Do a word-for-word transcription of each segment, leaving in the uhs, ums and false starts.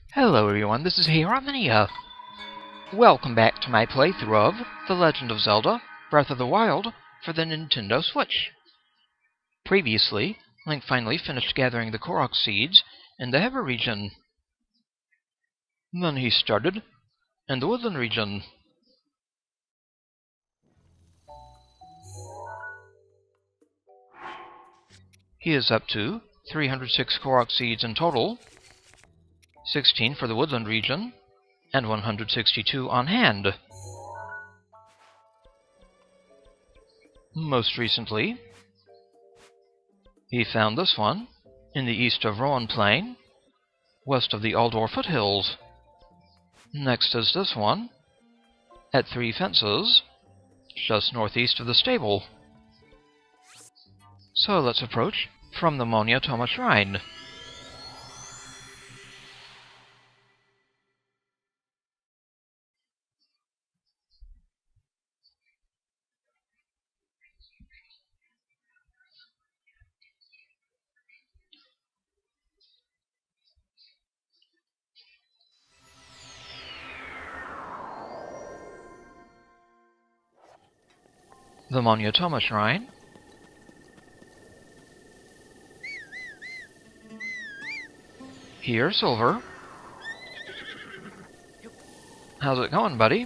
Hello everyone, this is Hebra. Welcome back to my playthrough of The Legend of Zelda Breath of the Wild for the Nintendo Switch. Previously, Link finally finished gathering the Korok Seeds in the Hebra region. Then he started in the Woodland region. He is up to three hundred six Korok Seeds in total, sixteen for the Woodland region, and one hundred sixty-two on hand. Most recently, he found this one in the east of Rowan Plain, west of the Aldor foothills. Next is this one at Three Fences, just northeast of the stable. So let's approach from the Monya Toma Shrine. The Monya Toma Shrine. Here, Silver. How's it going, buddy?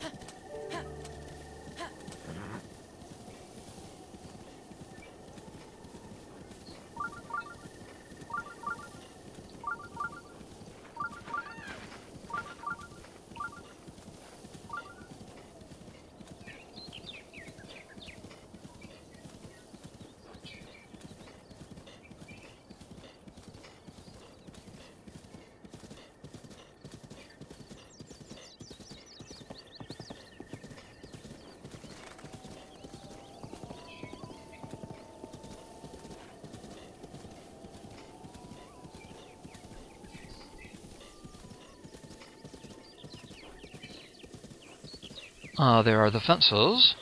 Uh, there are the fences.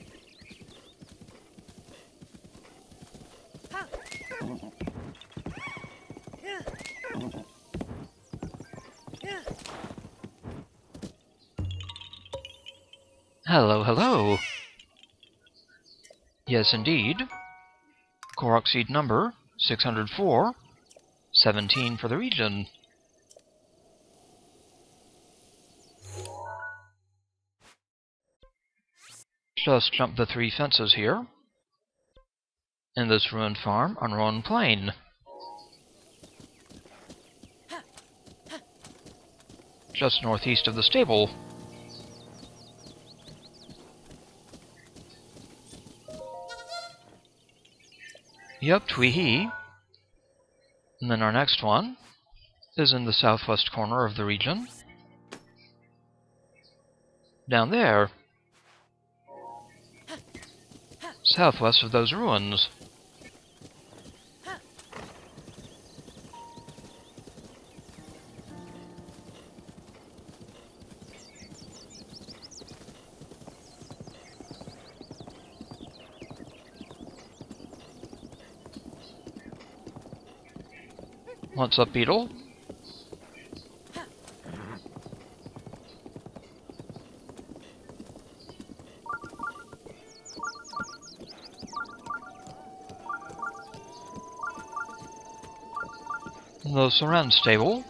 Hello, hello. Yes, indeed. Korok Seed number six hundred four, seventeen for the region. Just jump the three fences here, in this ruined farm on Rowan Plain. Just northeast of the stable. Yep, twee-hee. And then our next one is in the southwest corner of the region. Down there. Southwest of those ruins. What's up, Beetle? The Serenne Stable.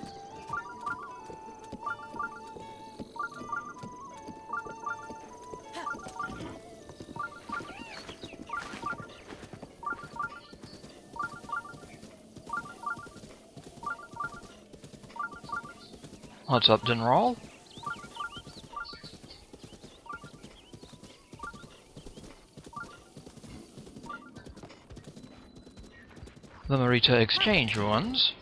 What's up, Dinral? The Maritta Exchange Ruins.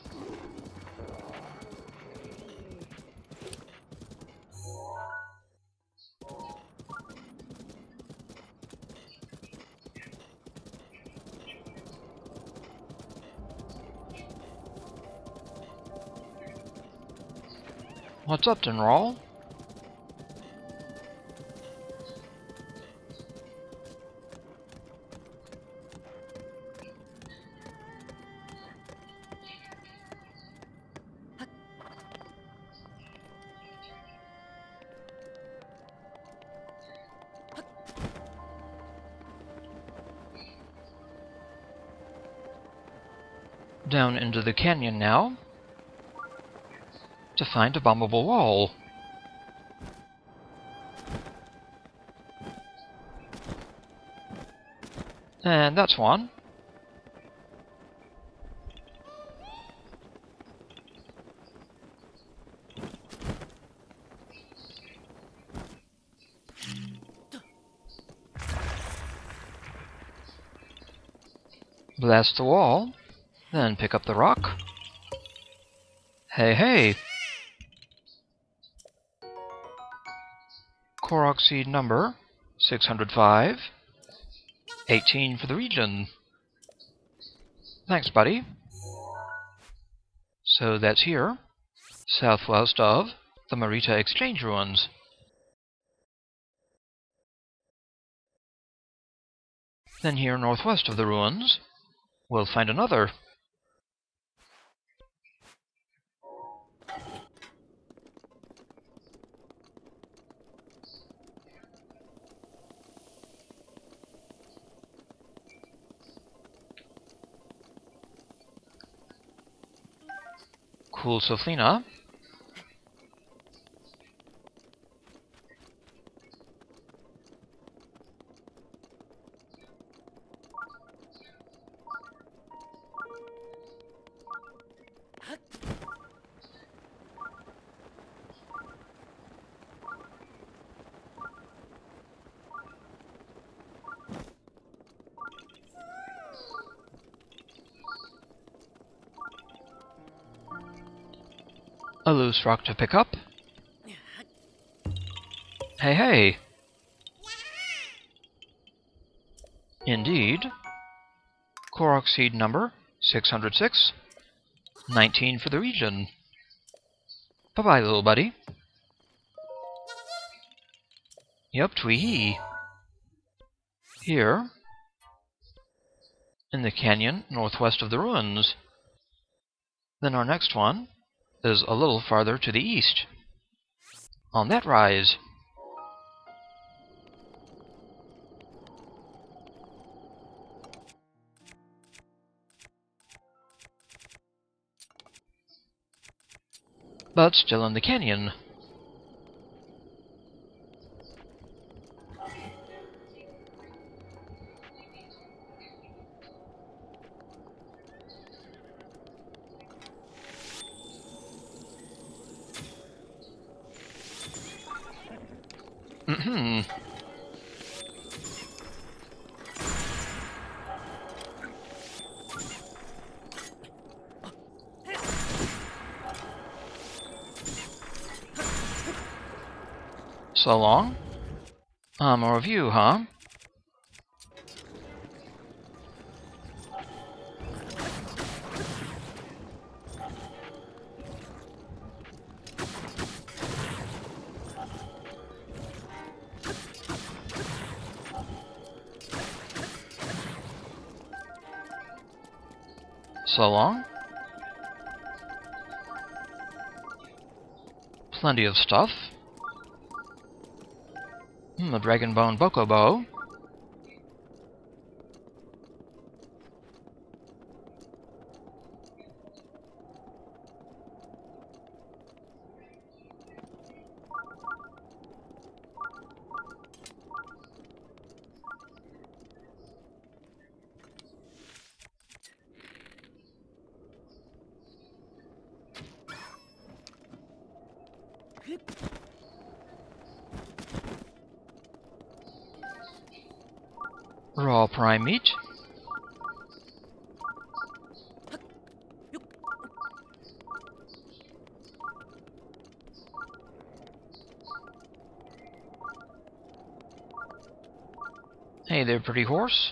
What's up, Dinral? down into the canyon now to find a bombable wall. And that's one. Blast the wall, then pick up the rock. Hey, hey! Korok Seed number six hundred five. eighteen for the region. Thanks, buddy. So that's here, southwest of the Maritta Exchange Ruins. Then here northwest of the ruins, we'll find another. Cool Soflina. A loose rock to pick up. Hey, hey! Indeed. Korok Seed number six hundred six. nineteen for the region. Bye-bye, little buddy. Yup, twee-hee. Here, in the canyon northwest of the ruins. Then our next one is a little farther to the east, on that rise. But still in the canyon. Mm-hmm. So long. Uh, more of you, huh? So long. Plenty of stuff. Hmm, a dragon bone bokobo. Raw prime meat. Hey there, pretty horse.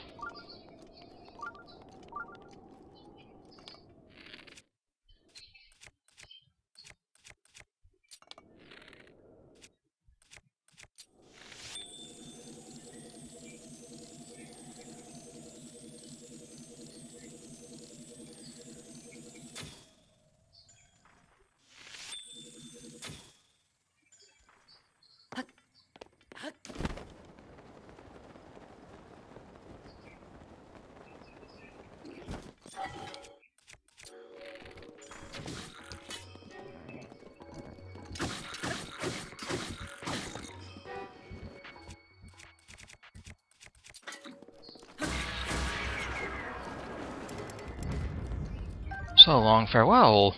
So long, farewell.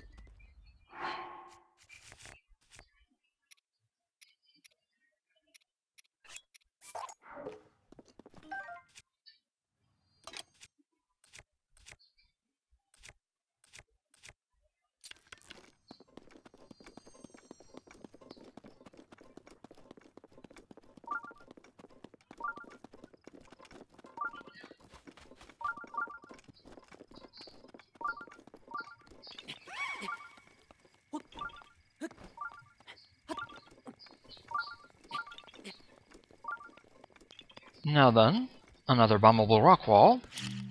Now then, another bombable rock wall.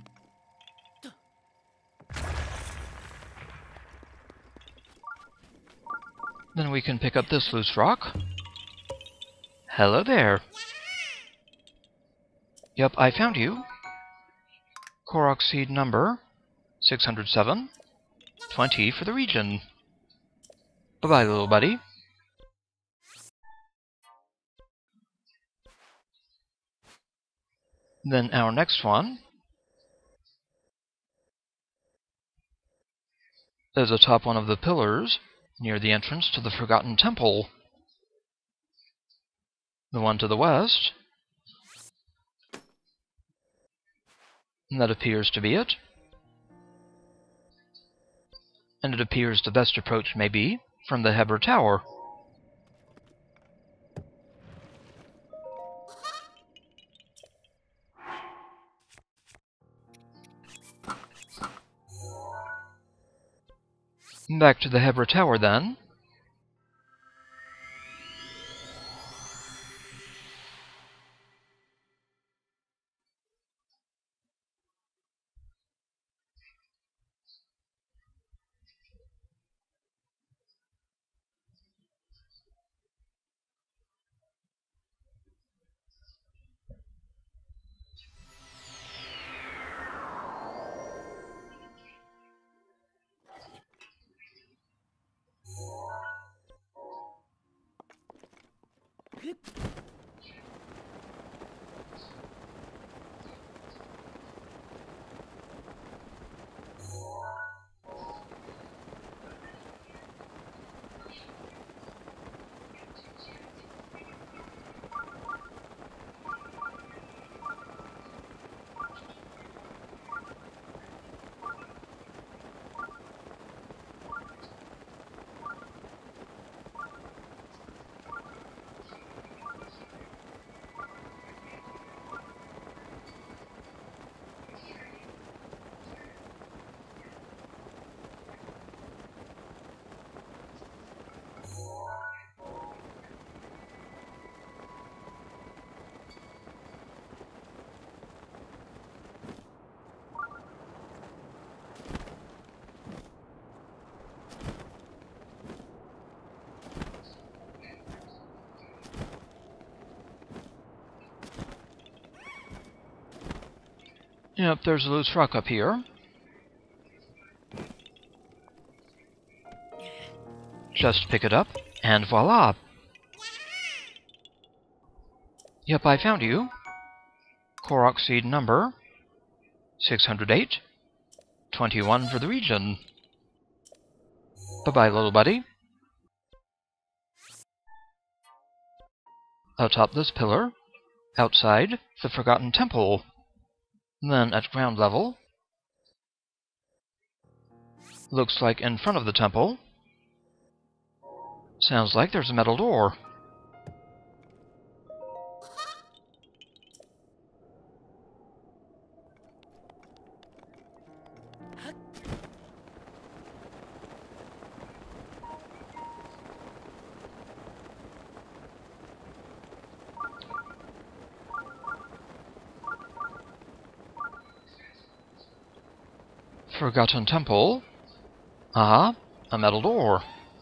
Then we can pick up this loose rock. Hello there. Yep, I found you. Korok Seed number six hundred seven. twenty for the region. Bye-bye, little buddy. Then our next one is atop one of the pillars near the entrance to the Forgotten Temple. The one to the west. And that appears to be it. And it appears the best approach may be from the Hebra Tower. Back to the Hebra Tower, then. Yep, there's a loose rock up here. Just pick it up, and voila! Yep, I found you. Korok Seed number six hundred eight. twenty-one for the region. Bye-bye, little buddy. Atop this pillar, outside the Forgotten Temple. Then at ground level, looks like in front of the temple, sounds like there's a metal door. Forgotten Temple. Ah, a metal door.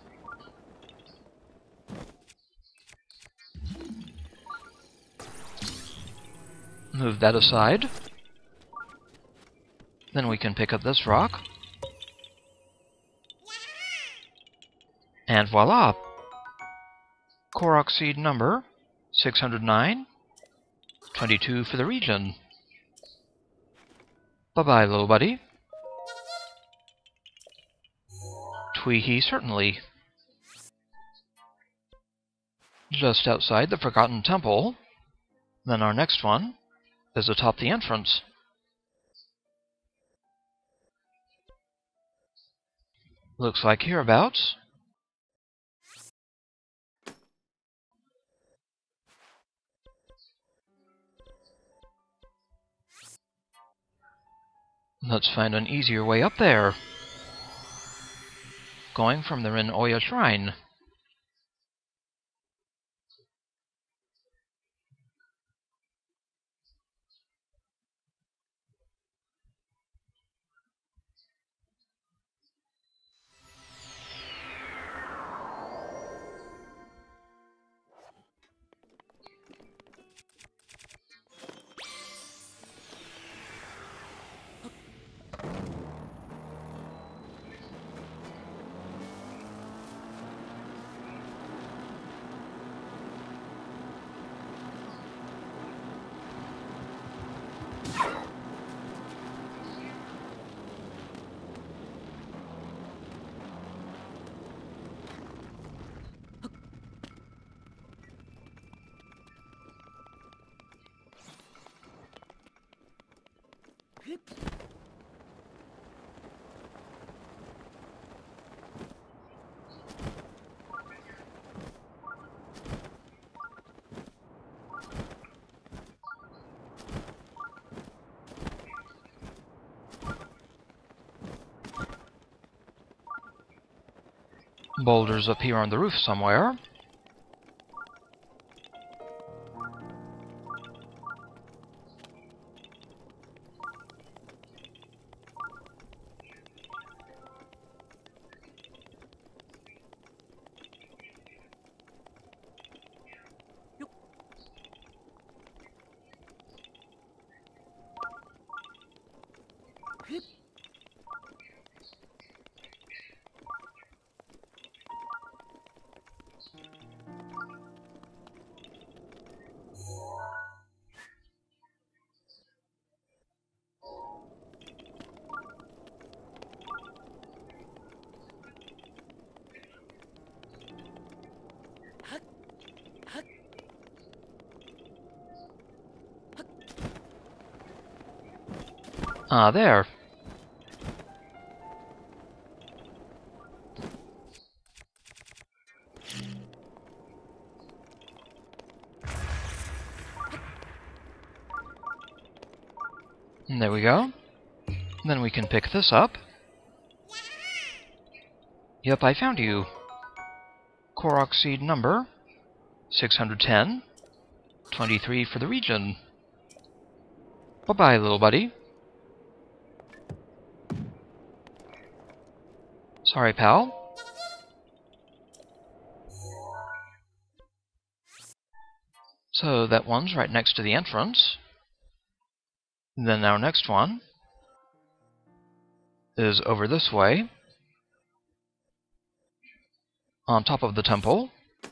Move that aside. Then we can pick up this rock. And voila! Korok Seed number six hundred nine. twenty-two for the region. Bye-bye, little buddy. Tee-hee, certainly. Just outside the Forgotten Temple. Then our next one is atop the entrance. Looks like hereabouts. Let's find an easier way up there. Going from the Monya Shrine. Boulders appear on the roof somewhere. Ah, there. And there we go. Then we can pick this up. Yep, I found you. Korok Seed number six hundred ten. twenty-three for the region. Bye-bye, little buddy. Sorry, pal. So that one's right next to the entrance. Then our next one is over this way, on top of the temple.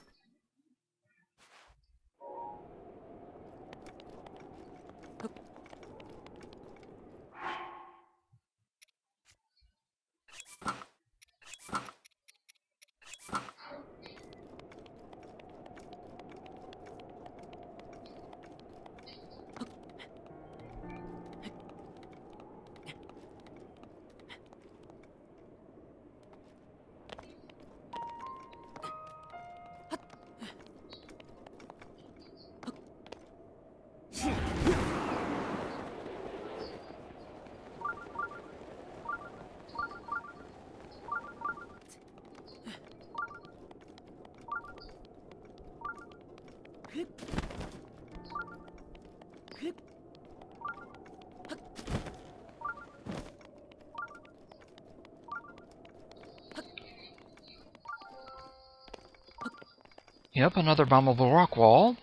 Yep, another bombable rock wall.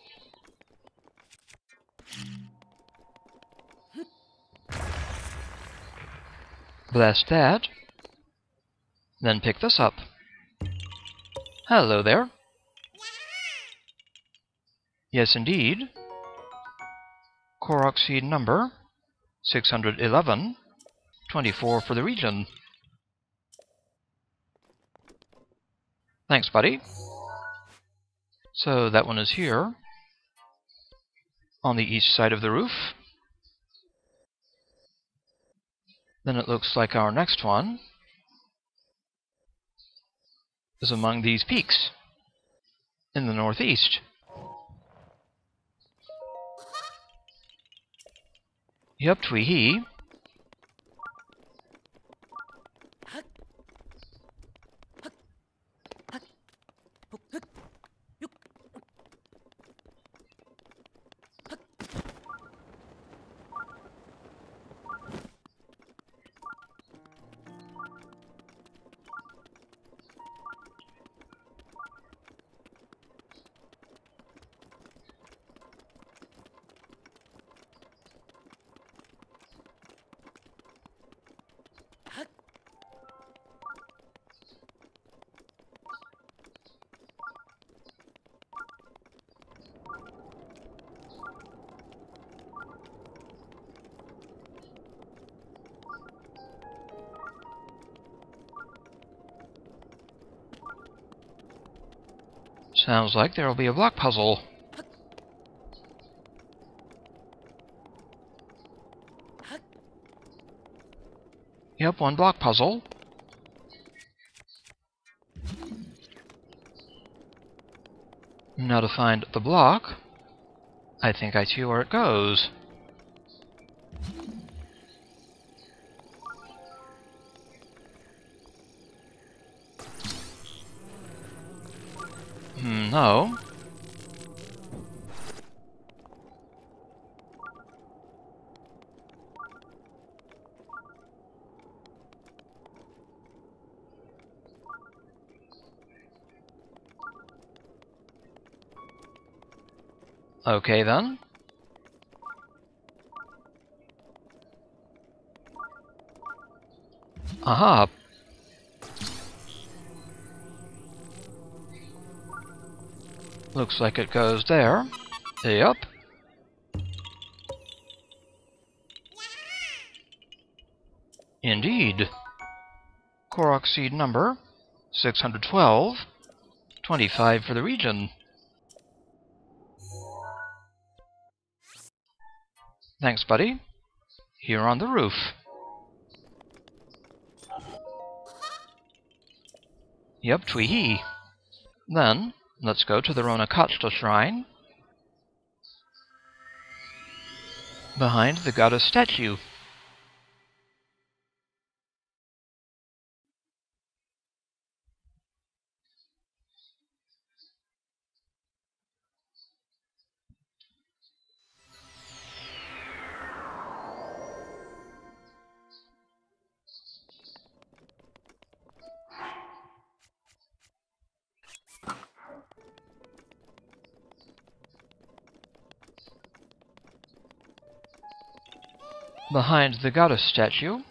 Blast that. Then pick this up. Hello there. Yes, indeed. Korok Seed number six hundred eleven. twenty-four for the region. Thanks, buddy. So that one is here, on the east side of the roof. Then it looks like our next one is among these peaks in the northeast. Yep, twee-hee. Sounds like there will be a block puzzle. Yep, one block puzzle. Now to find the block, I think I see where it goes. Hmm, no. Okay, then. Aha! Looks like it goes there. Yep. Indeed. Korok Seed number six hundred twelve. twenty-five for the region. Thanks, buddy. Here on the roof. Yep, twee-hee. Then, let's go to the Rowan Shrine, behind the goddess statue. Behind the goddess statue,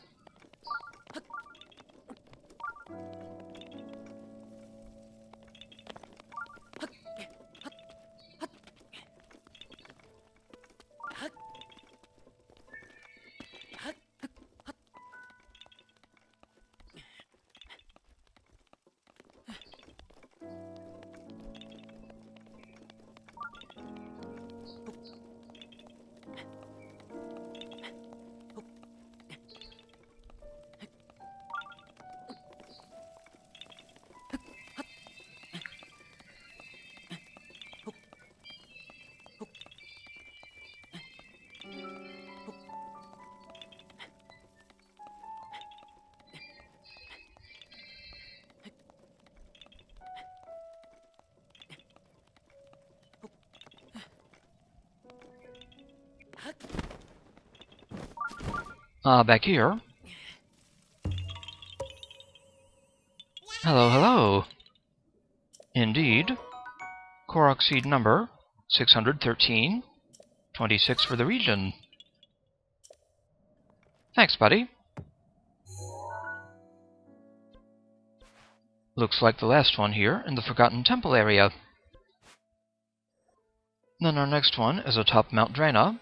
Ah, uh, back here. Hello, hello. Indeed. Korok Seed number six hundred thirteen. twenty-six for the region. Thanks, buddy. Looks like the last one here in the Forgotten Temple area. Then our next one is atop Mount Drana.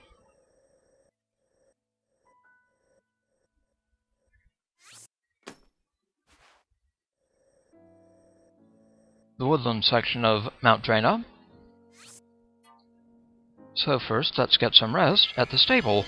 the woodland section of Mount Drena. So first, let's get some rest at the stable.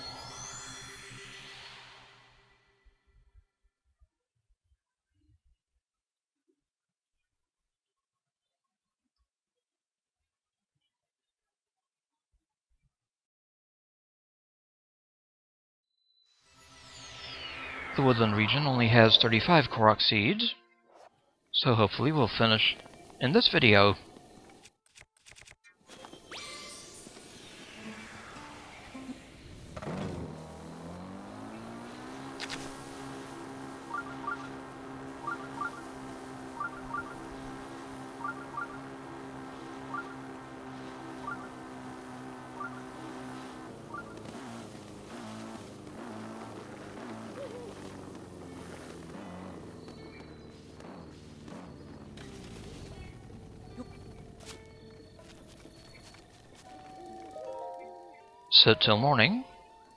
The woodland region only has thirty-five Korok Seeds, so hopefully we'll finish in this video. Sit till morning.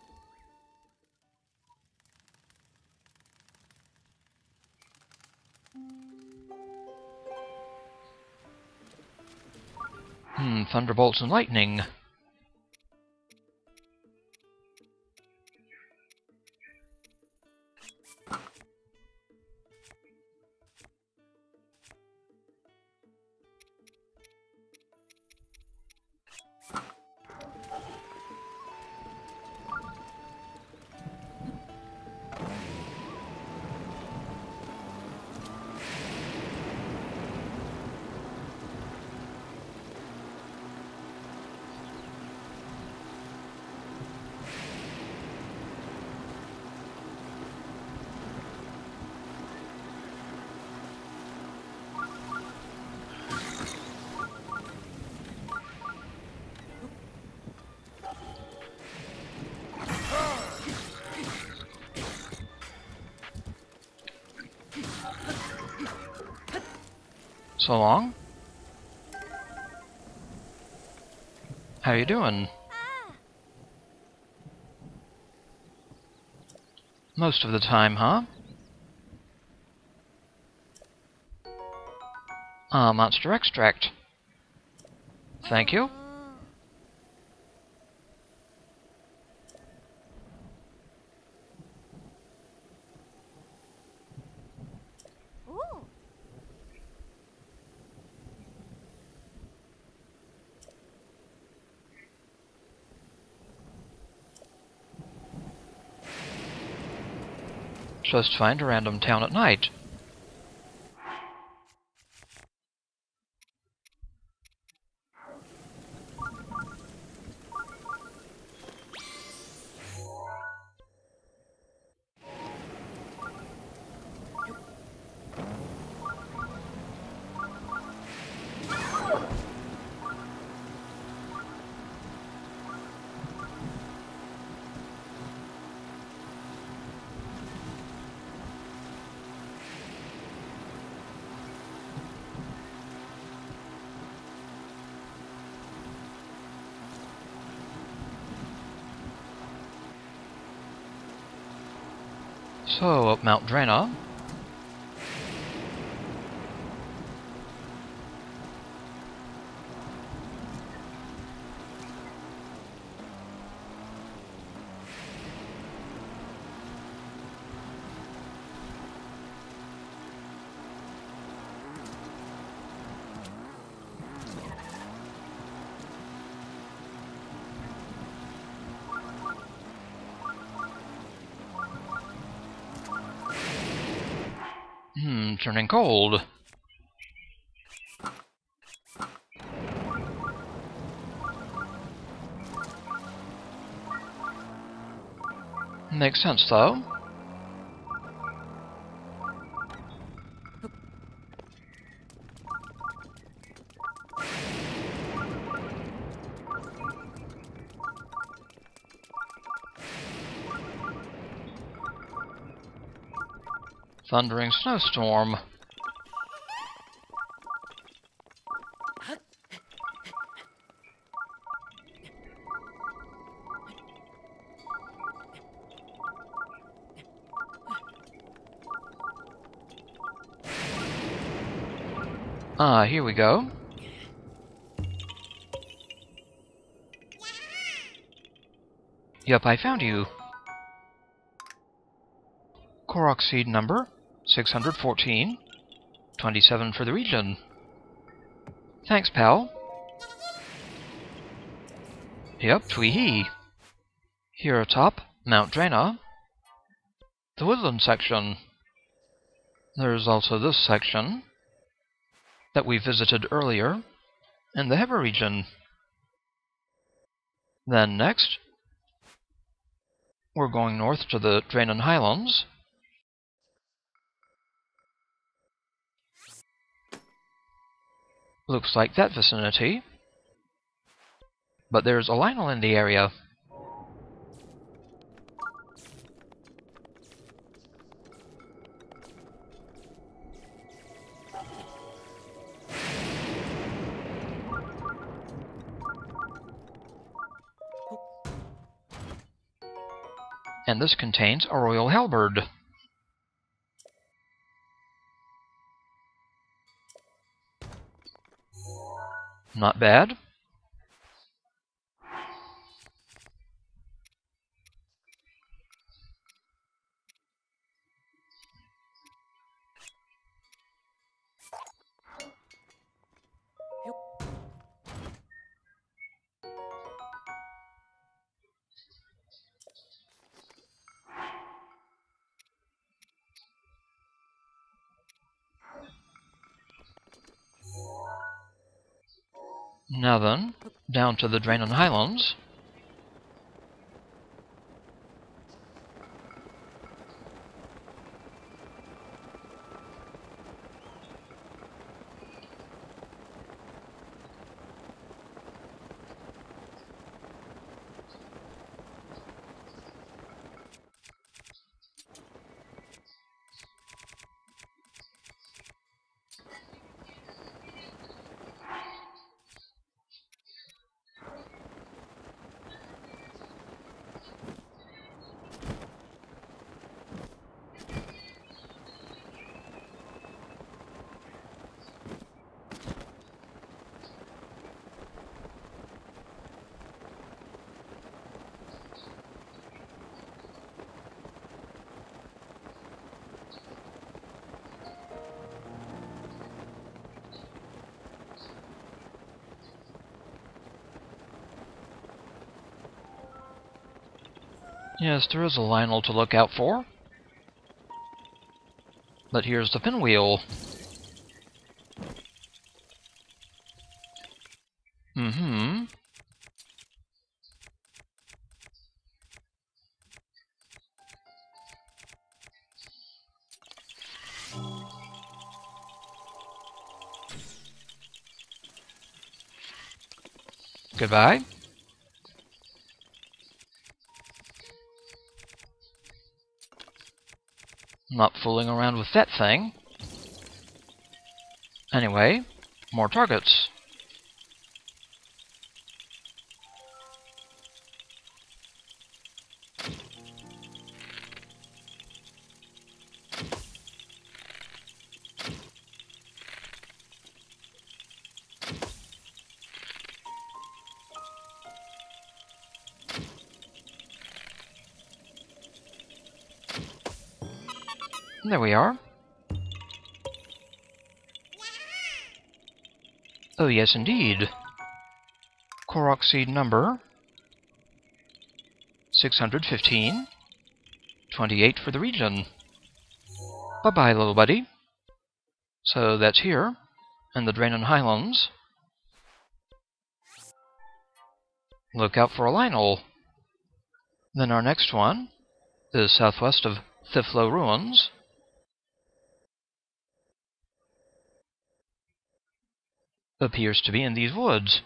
Hmm, thunderbolts and lightning. So long. How you doing? Most of the time, huh? Ah, uh, monster extract. Thank you. Just find a random town at night. So, up Mount Drena. Hmm, turning cold. Makes sense, though. Thundering snowstorm. Ah, here we go. Yup, I found you. Korok Seed number six hundred fourteen, twenty-seven for the region. Thanks, pal. Yep, twee-hee. Here atop Mount Drana, the Woodland section. There's also this section that we visited earlier in the Hebra region. Then next, we're going north to the Dranan Highlands. Looks like that vicinity. But there's a Lionel in the area. And this contains a royal halberd. Not bad. Now then, down to the Dranan Highlands. Yes, there is a Lionel to look out for. But here's the pinwheel. Mm-hmm. Goodbye. Not fooling around with that thing. Anyway, more targets. There we are. Oh yes, indeed. Korok Seed number six hundred fifteen, twenty-eight for the region. Bye-bye, little buddy. So that's here, in the Dranan Highlands. Look out for a Lionel. Then our next one is southwest of Thiflo Ruins. Appears to be in these woods.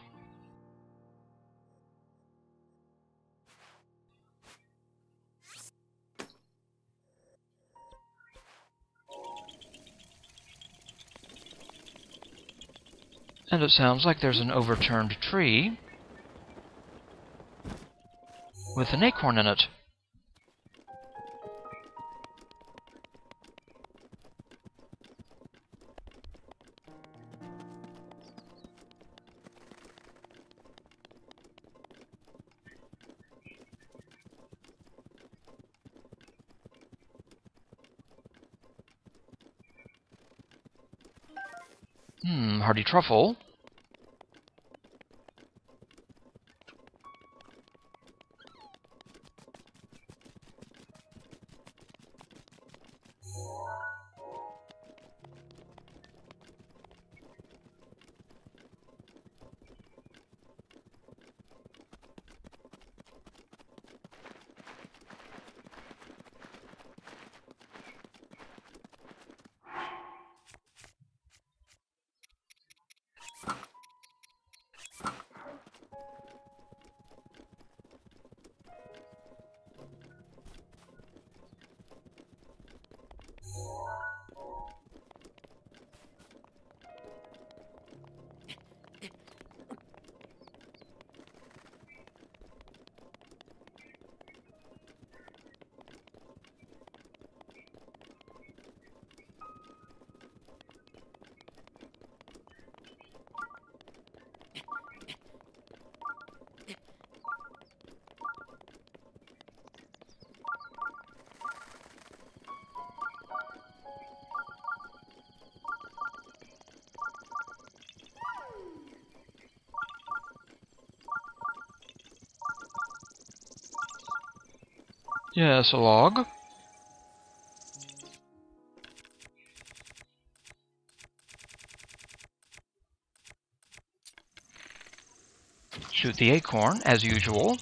And it sounds like there's an overturned tree with an acorn in it. Hmm, hardy truffle. Yes, a log. Shoot the acorn, as usual.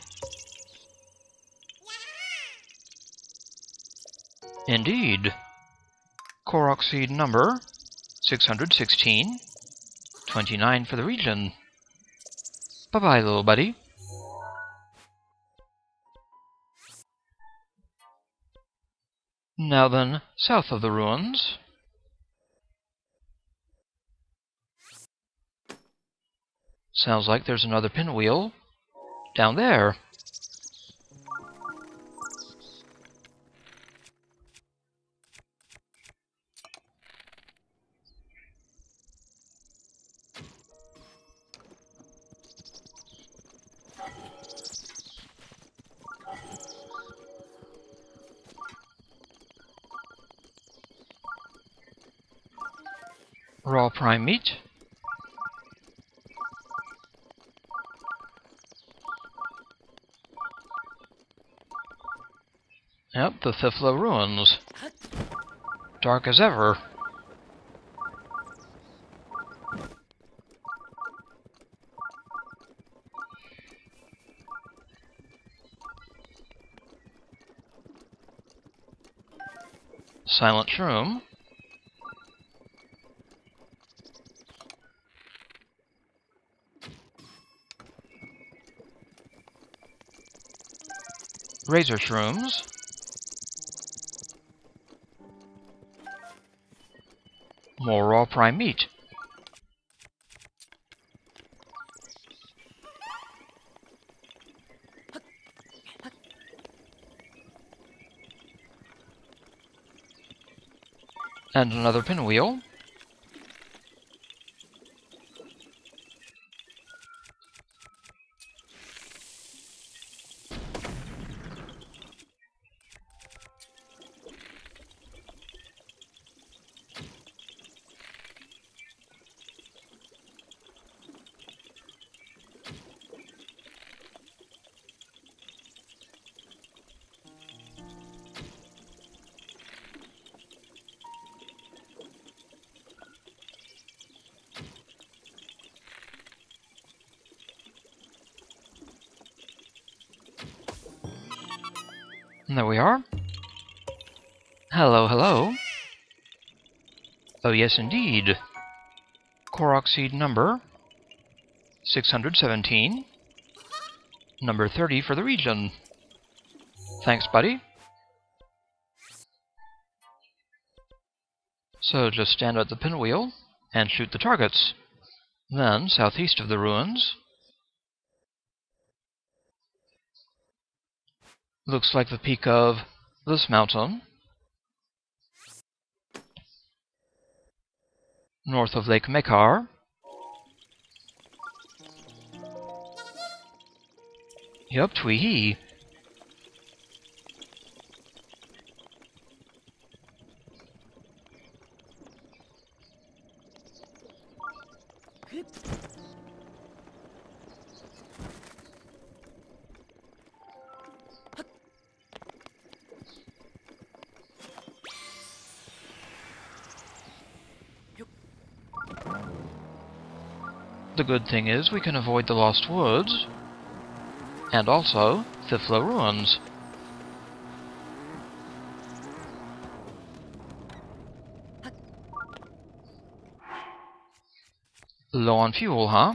Indeed. Korok Seed number six hundred sixteen. twenty-nine for the region. Bye-bye, little buddy. Now then, south of the ruins. Sounds like there's another pinwheel down there. Raw prime meat. Yep, the Thifla ruins. Dark as ever. Silent shroom. Razor shrooms. More raw prime meat. And another pinwheel. And there we are. Hello, hello. Oh yes, indeed. Korok Seed number six hundred seventeen. Number thirty for the region. Thanks, buddy. So just stand at the pinwheel and shoot the targets. Then, southeast of the ruins, looks like the peak of this mountain. North of Lake Mekar. Yup, Tweehee. The good thing is we can avoid the Lost Woods, and also Thiflo Ruins. Low on fuel, huh?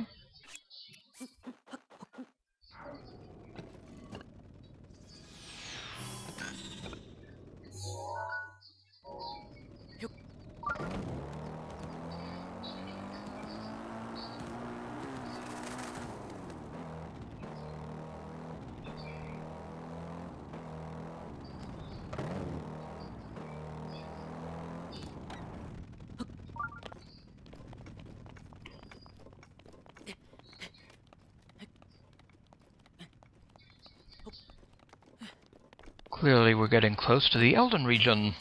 Clearly we're getting close to the Elden region.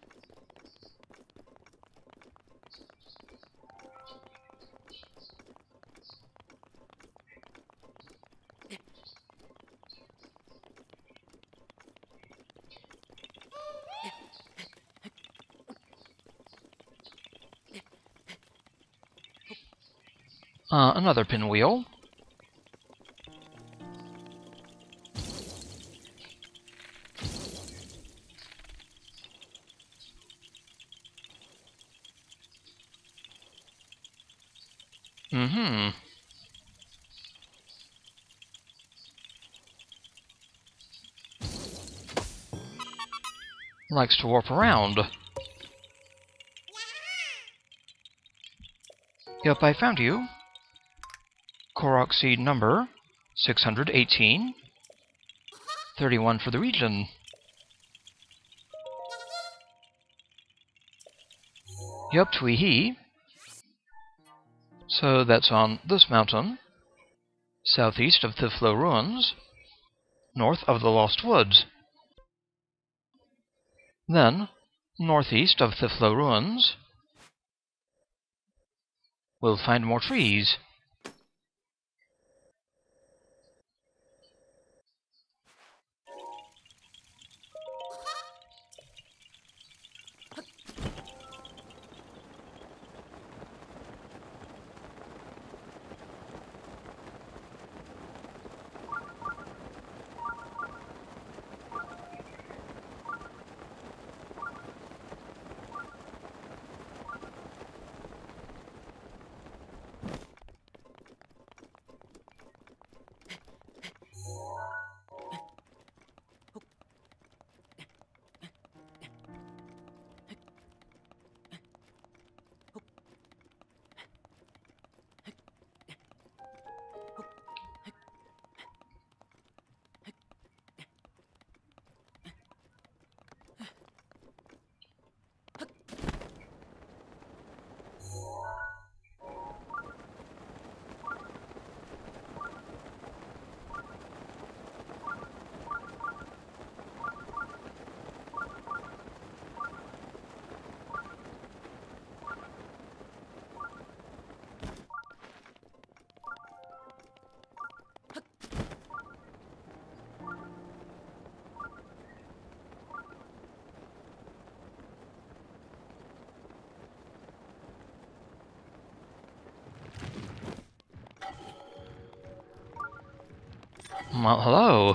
Uh, another pinwheel. Mm-hmm. Likes to warp around. Yep, I found you. Korok Seed number six hundred eighteen. thirty-one for the region. Yep, twee-hee. So that's on this mountain, southeast of Thiflo Ruins, north of the Lost Woods. Then, northeast of Thiflo Ruins, we'll find more trees. Well, hello.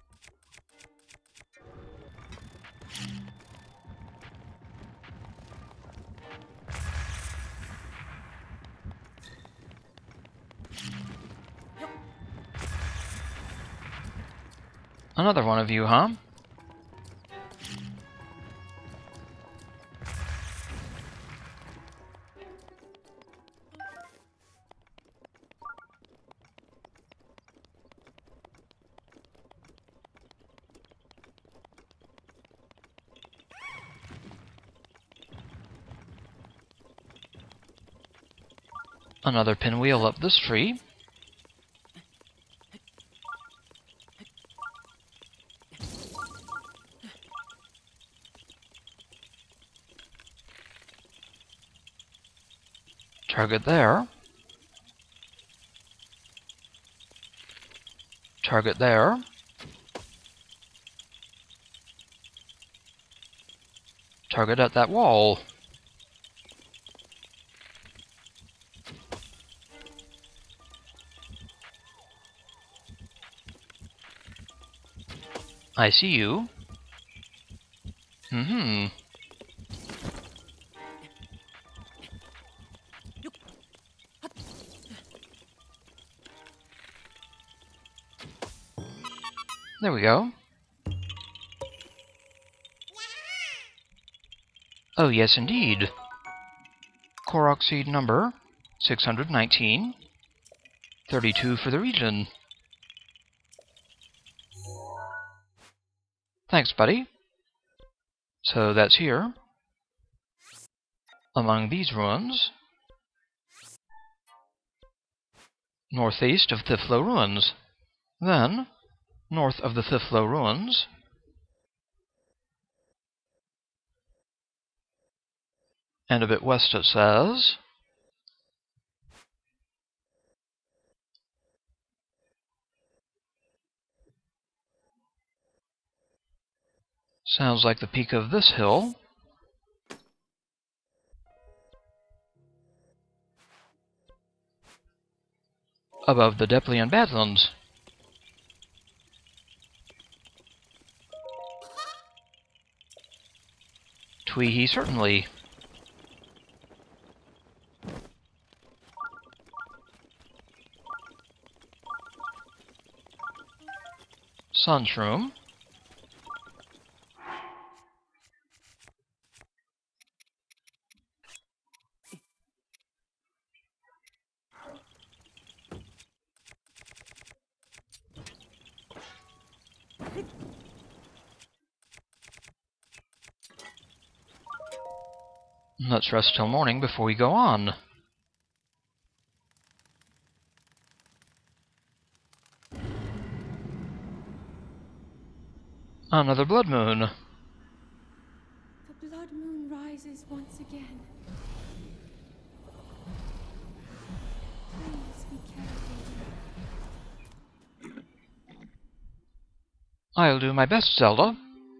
Another one of you, huh? Another pinwheel up this tree. Target there. Target there. Target at that wall. I see you. Mm-hmm. There we go. Oh, yes, indeed. Korok Seed number six hundred nineteen. thirty-two for the region. Thanks, buddy. So that's here. Among these ruins. Northeast of Thiflo Ruins. Then, north of the Thiflo Ruins. And a bit west it says. Sounds like the peak of this hill. Above the Deplian Badlands. Tweehee certainly. Sunshroom. Let's rest till morning before we go on. Another blood moon. The blood moon rises once again. Please be careful. I'll do my best, Zelda.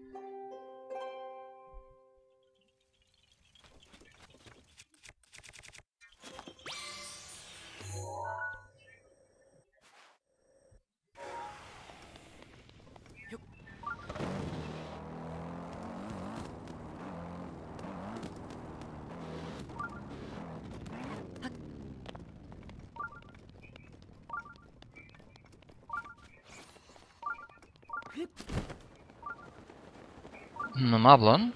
The Moblin.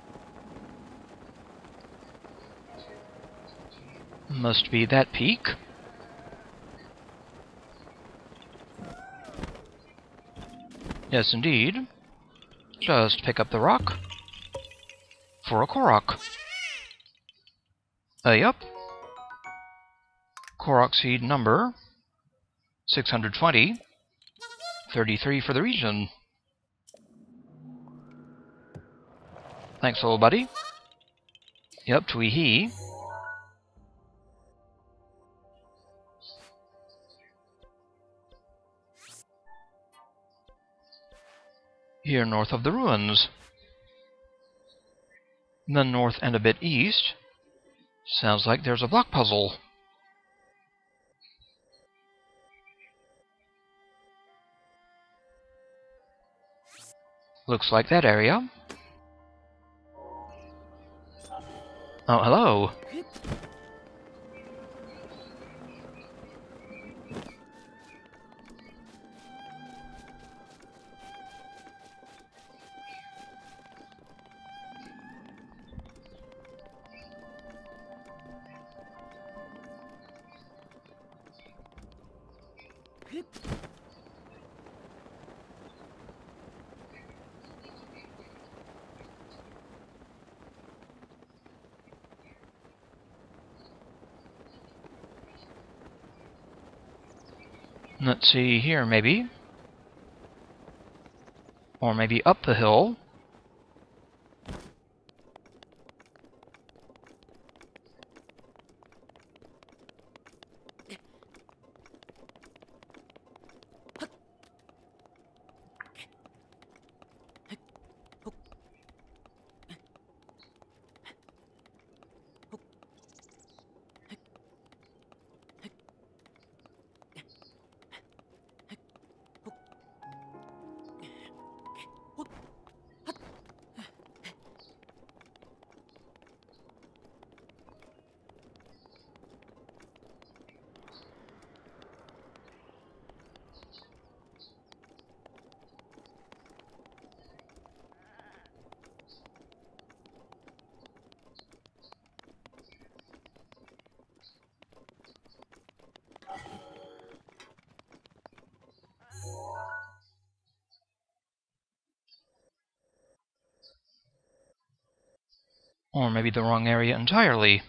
Must be that peak. Yes, indeed. Just pick up the rock for a Korok. Uh, yep. Korok Seed number six hundred twenty. thirty-three for the region. Thanks, little buddy. Yep, twee-hee. Here north of the ruins. Then north and a bit east. Sounds like there's a block puzzle. Looks like that area. Oh, hello. Let's see here, maybe. Or maybe up the hill. Or maybe the wrong area entirely.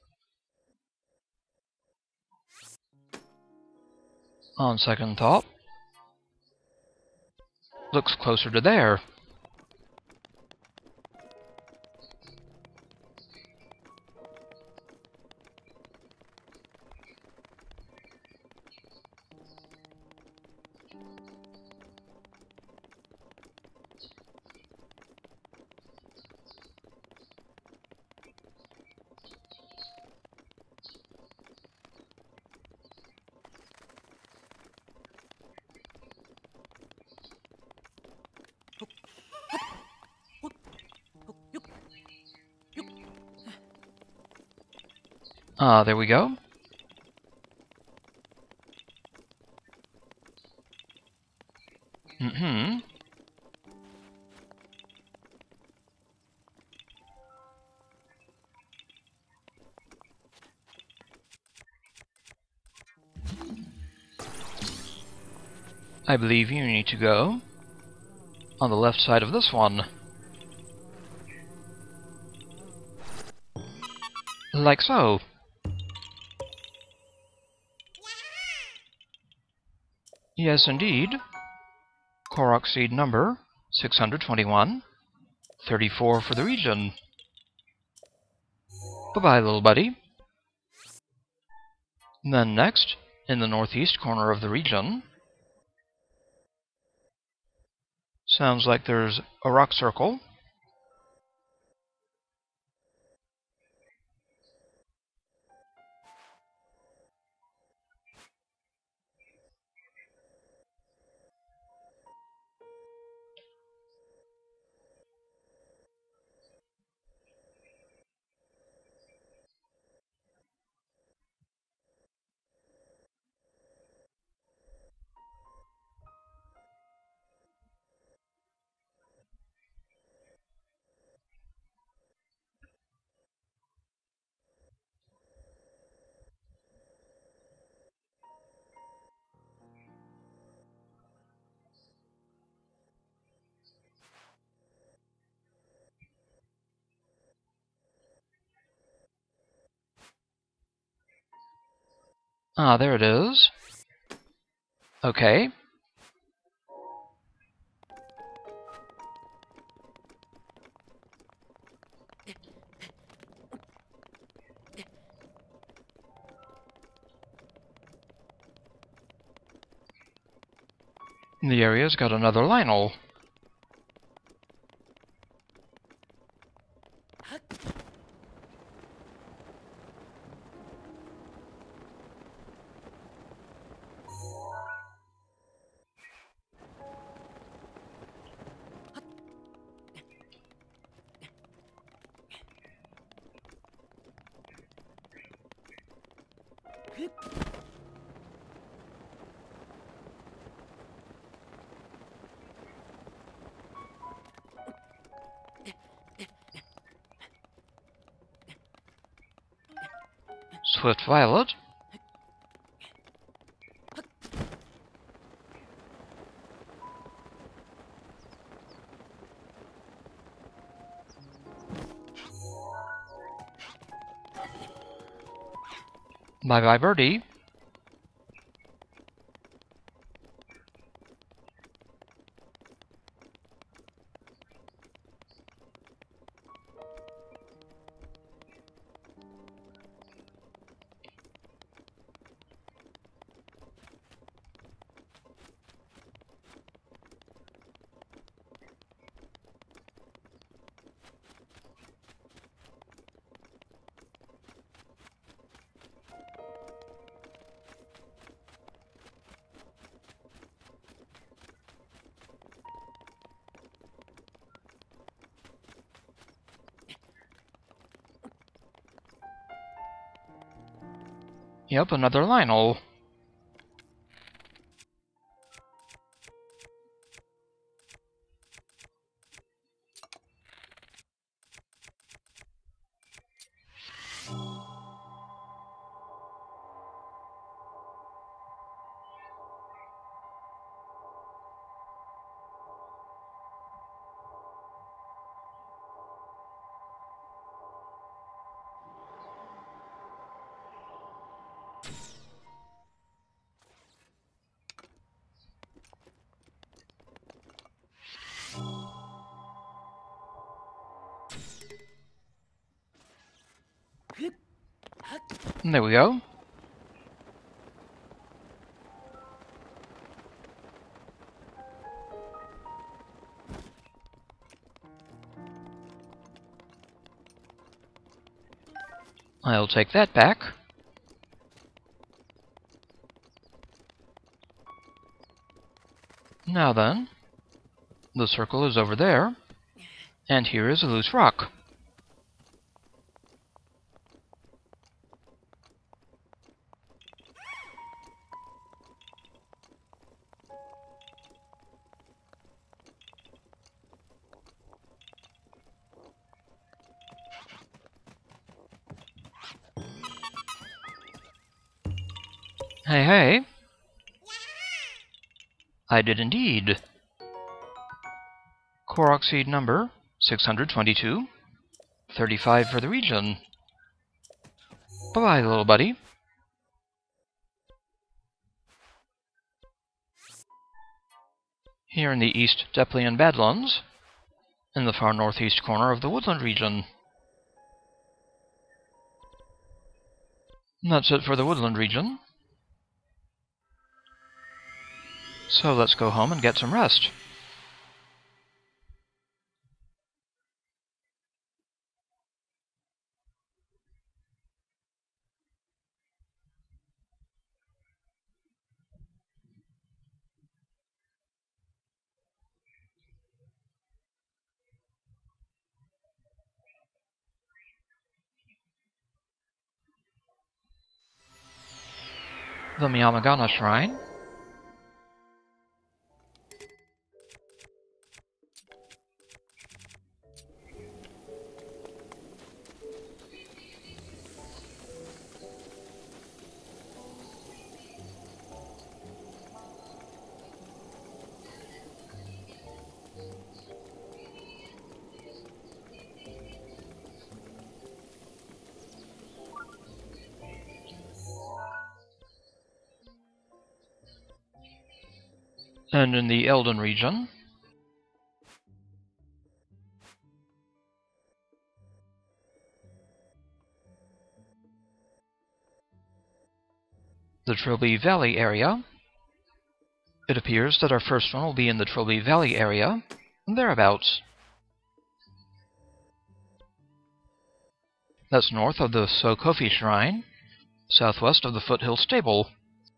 On second thought, looks closer to there. Ah, there we go. Mm-hmm. I believe you need to go on the left side of this one. Like so. Yes, indeed. Korok Seed number six hundred twenty-one. thirty-four for the region. Bye-bye, little buddy. Then next, in the northeast corner of the region, sounds like there's a rock circle. Ah, there it is. Okay. The area's got another Lionel. Swift Violet. Bye bye birdie. Yep, another Lionel. And there we go. I'll take that back. Now then, the circle is over there, and here is a loose rock. Hey, hey. I did indeed. Korok Seed number six hundred twenty-two. thirty-five for the region. Bye-bye, little buddy. Here in the East Deplian Badlands, in the far northeast corner of the Woodland region. And that's it for the Woodland region. So let's go home and get some rest. The Monya Toma Shrine. And in the Elden region, the Trilby Valley area. It appears that our first one will be in the Trilby Valley area, thereabouts. That's north of the Sokofi Shrine, southwest of the Foothill Stable.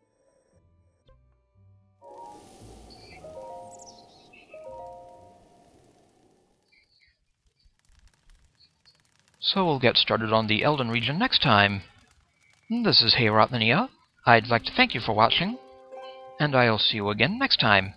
So we'll get started on the Elden region next time. This is Hebra. I'd like to thank you for watching, and I'll see you again next time.